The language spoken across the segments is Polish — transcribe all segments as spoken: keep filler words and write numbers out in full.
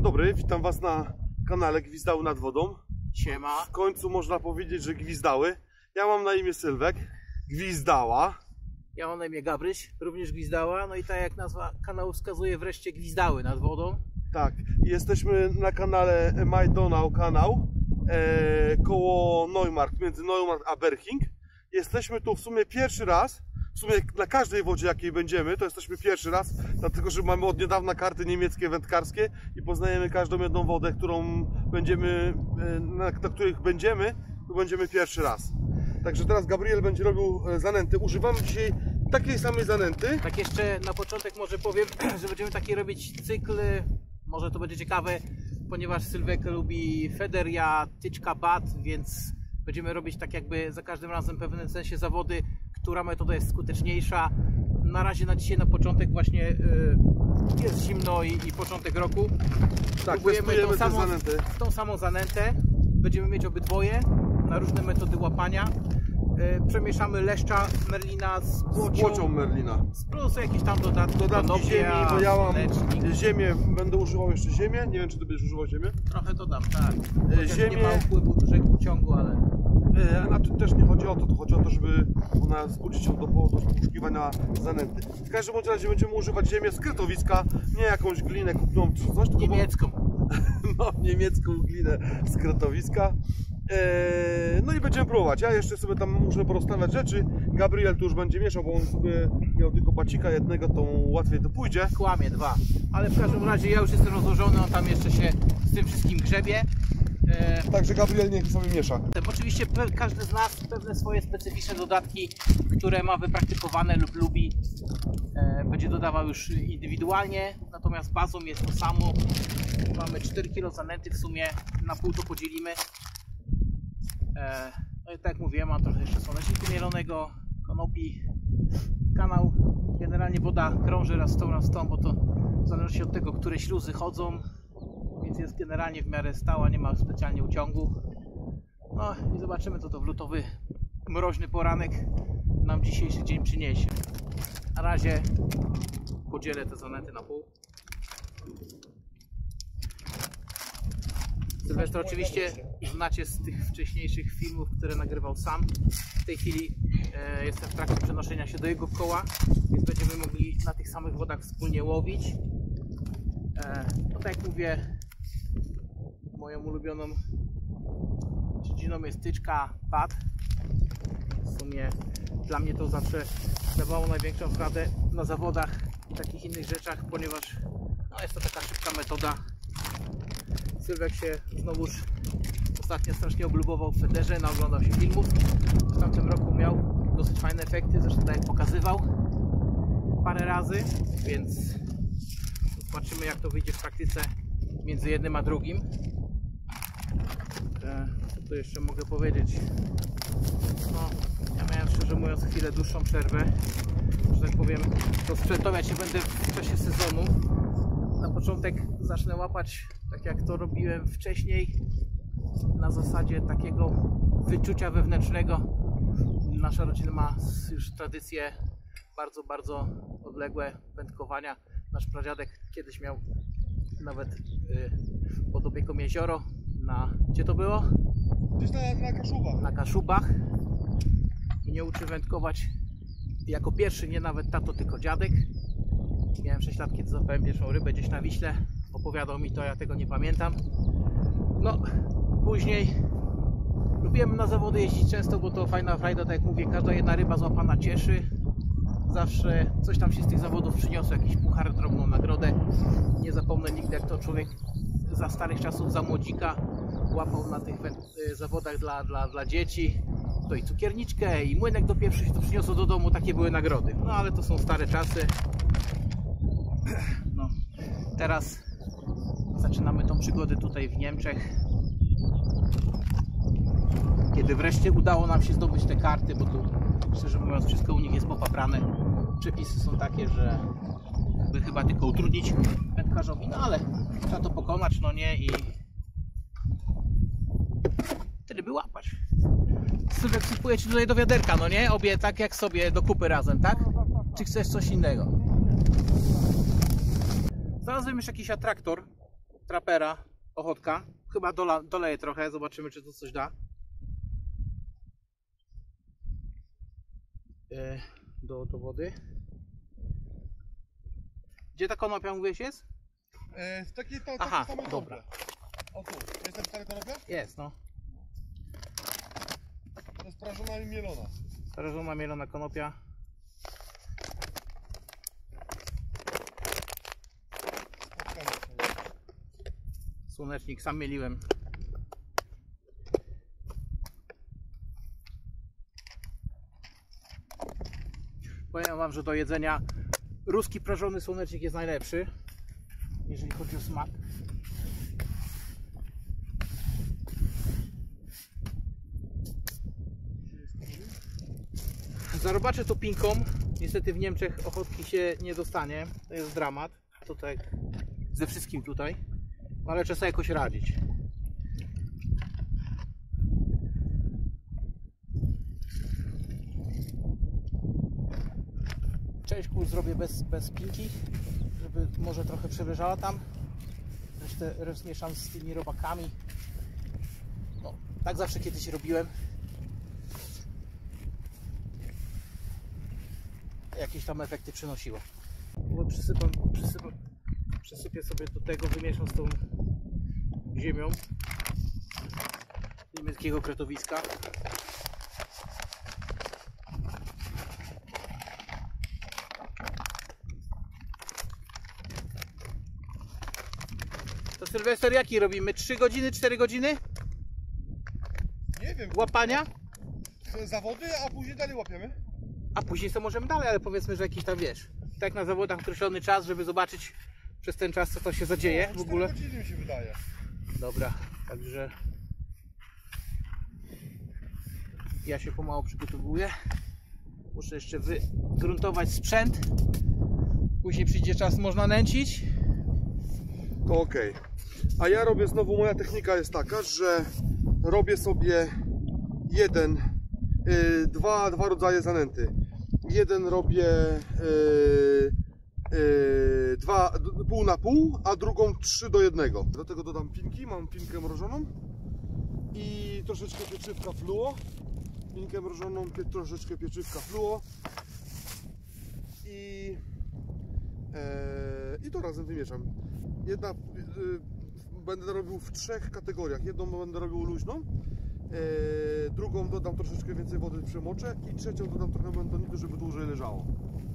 Dzień dobry, witam Was na kanale Gwizdały nad wodą. Siema. W końcu można powiedzieć, że gwizdały. Ja mam na imię Sylwek, Gwizdała. Ja mam na imię Gabryś, również Gwizdała. No i tak jak nazwa kanału wskazuje, wreszcie Gwizdały nad wodą. Tak, jesteśmy na kanale My Donau kanał e, koło Neumarkt, między Neumarkt a Berching. Jesteśmy tu w sumie pierwszy raz. W sumie na każdej wodzie, jakiej będziemy, to jesteśmy pierwszy raz, dlatego że mamy od niedawna karty niemieckie wędkarskie i poznajemy każdą jedną wodę, którą będziemy, na, na których będziemy, to będziemy pierwszy raz. Także teraz Gabriel będzie robił zanęty. Używamy dzisiaj takiej samej zanęty. Tak jeszcze na początek może powiem, że będziemy taki robić cykl, może to będzie ciekawe, ponieważ Sylwek lubi feder, ja tyczka, bat, więc będziemy robić tak jakby za każdym razem w pewnym sensie zawody, która metoda jest skuteczniejsza. Na razie na dzisiaj, na początek właśnie yy, jest zimno i, i początek roku. Tak, próbujemy tą samą, zanęty. tą samą zanętę. Będziemy mieć obydwoje na różne metody łapania. Yy, przemieszamy leszcza merlina z płocią, z płocią merlina. Plus jakieś tam dodatki, dodatki konopia, ziemi, bo ja mam lecznik. ziemię, będę używał jeszcze ziemię. Nie wiem, czy ty będziesz używał ziemię. Trochę dodam, tak. Ziemię... Nie ma wpływu dużego ciągu, ale... Znaczy też nie chodzi o to, to chodzi o to, żeby ona zbudzić się do poszukiwania zanęty. W każdym razie będziemy używać ziemię z krytowiska, nie jakąś glinę kupioną czy coś, tylko niemiecką. No, niemiecką glinę z krytowiska. Eee, no i będziemy próbować. Ja jeszcze sobie tam muszę porozstawiać rzeczy. Gabriel tu już będzie mieszał, bo on sobie miał tylko bacika jednego, to łatwiej to pójdzie. Kłamie dwa. Ale w każdym razie ja już jestem rozłożony, on tam jeszcze się z tym wszystkim grzebie. E... Także Gabriel niech sobie miesza. Oczywiście każdy z nas pewne swoje specyficzne dodatki, które ma wypraktykowane lub lubi, e, będzie dodawał już indywidualnie. Natomiast bazą jest to samo. Mamy cztery kilo zanęty, w sumie na pół to podzielimy. E, no i tak jak mówiłem, mam trochę jeszcze słonecznika mielonego, konopi. Kanał, generalnie woda krąży raz w tą, raz w tą, bo to w zależności od tego, które śluzy chodzą. Więc jest generalnie w miarę stała, nie ma specjalnie uciągu. No i zobaczymy, co to w lutowy, mroźny poranek nam dzisiejszy dzień przyniesie. Na razie podzielę te zanęty na pół. Sylwestra oczywiście znacie z tych wcześniejszych filmów, które nagrywał sam. W tej chwili e, jestem w trakcie przenoszenia się do jego koła, więc będziemy mogli na tych samych wodach wspólnie łowić. E, no tak jak mówię, moją ulubioną dziedziną jest tyczka, bat. W sumie dla mnie to zawsze dawało największą radę na zawodach i takich innych rzeczach, ponieważ no, jest to taka szybka metoda. Sylwek się znowuż ostatnio strasznie oblubował w federze, naoglądał się filmów. W tamtym roku miał dosyć fajne efekty, zresztą tak jak pokazywał parę razy, więc zobaczymy, jak to wyjdzie w praktyce między jednym a drugim. Co tu jeszcze mogę powiedzieć? No, ja miałem szczerze mówiąc chwilę dłuższą przerwę, że tak powiem, rozprzętowiać się będę w czasie sezonu. Na początek zacznę łapać tak jak to robiłem wcześniej, na zasadzie takiego wyczucia wewnętrznego. Nasza rodzina ma już tradycje bardzo, bardzo odległe wędkowania. Nasz pradziadek kiedyś miał nawet yy, pod opieką jezioro. Na, gdzie to było? Gdzieś na, na Kaszubach. Na Kaszubach. Mnie uczy wędkować jako pierwszy, nie nawet tato, tylko dziadek. Miałem sześć lat, kiedy złapałem pierwszą rybę gdzieś na Wiśle. Opowiadał mi to, ja tego nie pamiętam. No, później lubiłem na zawody jeździć często, bo to fajna frajda, tak jak mówię, każda jedna ryba złapana cieszy. Zawsze coś tam się z tych zawodów przyniosło, jakiś puchar, drobną nagrodę. Nie zapomnę nigdy, jak to człowiek za starych czasów, za młodzika łapał na tych zawodach dla, dla, dla dzieci. To i cukierniczkę, i młynek do pieprzu się to przyniosło do domu, takie były nagrody. No ale to są stare czasy. No, teraz zaczynamy tą przygodę tutaj w Niemczech. Kiedy wreszcie udało nam się zdobyć te karty, bo tu szczerze mówiąc wszystko u nich jest popaprane. Przepisy są takie, że by chyba tylko utrudnić wędkarzowi, no ale trzeba to pokonać, no nie, i wtedy by łapać. Sylwek, wsypuje ci tutaj do wiaderka, no nie? Obie tak jak sobie do kupy razem, tak? Czy chcesz coś innego? Znalazłem już jakiś atraktor trapera, ochotka. Chyba dola, doleję trochę, zobaczymy czy to coś da. Yy, do, do wody. Gdzie ta konopia mówiłeś jest? E, w takiej to, Aha, samej dobra. O tu, jest napisane konopia? Jest, no. To jest prażona i mielona. Prażona, mielona konopia. Słonecznik sam mieliłem. Powiem wam, że do jedzenia ruski prażony słonecznik jest najlepszy, jeżeli chodzi o smak. Zarobaczę to pinką. Niestety w Niemczech ochotki się nie dostanie. To jest dramat. Tutaj ze wszystkim tutaj. Ale trzeba sobie jakoś radzić. Część kul zrobię bez, bez pinki, żeby może trochę przeleżała tam. Resztę rozmieszam z tymi robakami. No, tak zawsze kiedyś robiłem. Jakieś tam efekty przynosiło. Bo przysypam, przysypam, przysypię sobie do tego, wymieszam z tą ziemią niemieckiego kretowiska. To Sylwester jaki robimy? trzy godziny, cztery godziny? Nie wiem. Łapania? Zawody, a później dalej łapiemy? A później to możemy dalej, ale powiedzmy, że jakiś tam wiesz. Tak na zawodach określony czas, żeby zobaczyć przez ten czas co to się zadzieje no, w ogóle. cztery godziny mi się wydaje. Dobra, także ja się pomału przygotowuję. Muszę jeszcze wygruntować sprzęt. Później przyjdzie czas, można nęcić. To ok. A ja robię znowu, moja technika jest taka, że robię sobie jeden, yy, dwa, dwa rodzaje zanęty. Jeden robię yy, yy, dwa, pół na pół, a drugą trzy do jednego. Do tego dodam pinki, mam pinkę mrożoną i troszeczkę pieczywka fluo. Pinkę mrożoną, pie, troszeczkę pieczywka fluo i, yy, i to razem wymieszam. Jedna yy, będę robił w trzech kategoriach. Jedną będę robił luźną, yy, drugą dodam troszeczkę więcej wody, przemoczę i trzecią dodam trochę bentonitu, żeby dłużej leżało.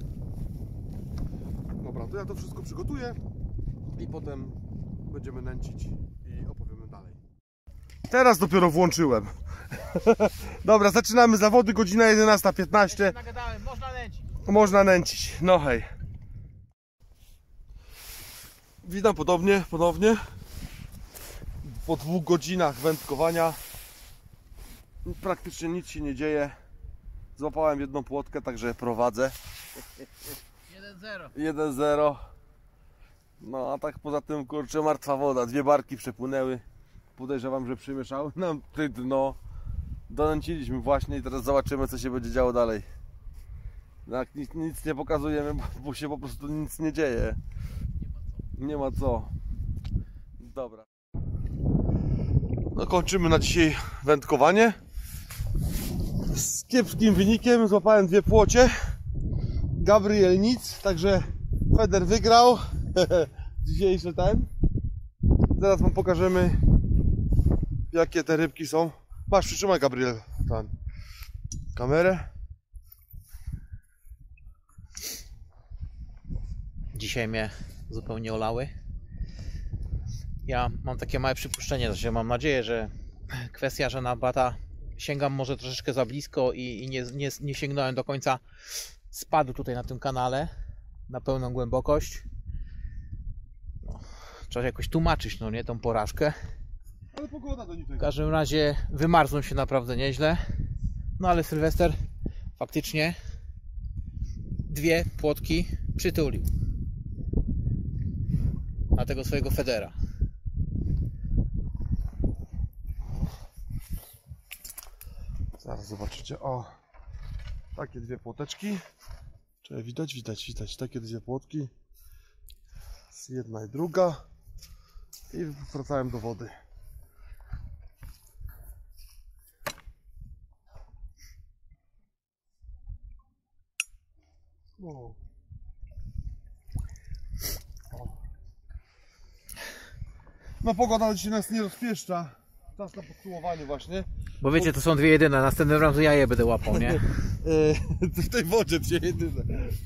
Dobra, to ja to wszystko przygotuję i potem będziemy nęcić i opowiemy dalej. Teraz dopiero włączyłem. Dobra, zaczynamy zawody, godzina jedenasta piętnaście. Nagadałem, można nęcić. Można nęcić, no hej. Witam podobnie, ponownie. Po dwóch godzinach wędkowania praktycznie nic się nie dzieje. Złapałem jedną płotkę, także prowadzę. jeden zero. jeden zero. No a tak poza tym, kurczę, martwa woda. Dwie barki przepłynęły. Podejrzewam, że przymieszały nam dno. Donęciliśmy właśnie i teraz zobaczymy, co się będzie działo dalej. Tak, nic, nic nie pokazujemy, bo się po prostu nic nie dzieje. Nie ma co. Dobra. No kończymy na dzisiaj wędkowanie. Z kiepskim wynikiem złapałem dwie płocie. Gabriel nic, także Feder wygrał. Dzisiejszy ten. Zaraz wam pokażemy, jakie te rybki są. Masz, przytrzymaj Gabriel ten kamerę. Dzisiaj mnie zupełnie olały. Ja mam takie małe przypuszczenie, że mam nadzieję, że kwestia, że na bata sięgam może troszeczkę za blisko i, i nie, nie, nie sięgnąłem do końca spadu tutaj na tym kanale na pełną głębokość. No, trzeba jakoś tłumaczyć, no nie, tą porażkę. Ale pogoda do niczego. W każdym razie wymarzną się naprawdę nieźle. No ale Sylwester faktycznie dwie płotki przytulił na tego swojego Federa. Zaraz zobaczycie, o, takie dwie płoteczki. Czy widać, widać, widać, takie dwie płotki. Jedna i druga. I wracałem do wody. O. No pogoda dzisiaj nas nie rozpieszcza. Czas na podsumowanie właśnie. Bo wiecie, to są dwie jedyne, następnym razem ja je będę łapał, nie? W tej wodzie dwie jedyne.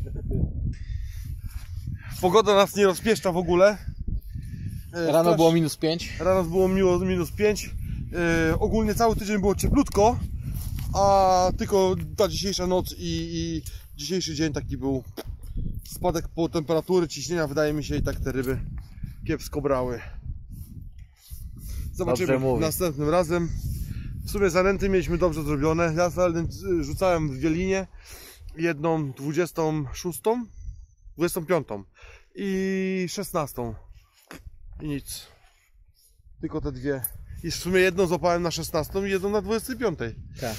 Pogoda nas nie rozpieszcza w ogóle. Rano Strasz... było minus pięć. Rano było miło, minus pięć. Yy, ogólnie cały tydzień było cieplutko, a tylko ta dzisiejsza noc i, i dzisiejszy dzień taki był spadek po temperatury, ciśnienia, wydaje mi się, i tak te ryby kiepsko brały. Zobaczymy następnym razem. W sumie zanęty mieliśmy dobrze zrobione. Ja rzucałem w wielinie jedną dwudziestą szóstą, dwudziestą piątą i szesnastą. I nic. Tylko te dwie. I w sumie jedną złapałem na szesnastą i jedną na dwudziestej piątej. Tak.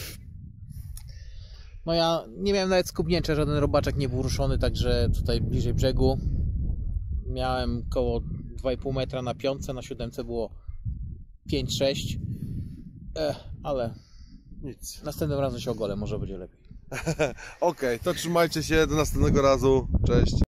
No ja nie miałem nawet skubnięcia, żaden robaczek nie był ruszony, także tutaj bliżej brzegu. Miałem koło dwa i pół metra na piątce, na siódemce było pięć sześć. Eh, ale nic. Następnym razem się ogolę, może będzie lepiej. Okej, okay, to trzymajcie się, do następnego razu. Cześć.